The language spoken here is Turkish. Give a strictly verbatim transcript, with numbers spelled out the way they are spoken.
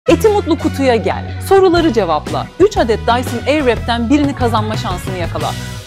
Eti Mutlu kutuya gel. Soruları cevapla. üç adet Dyson Airwrap'ten birini kazanma şansını yakala.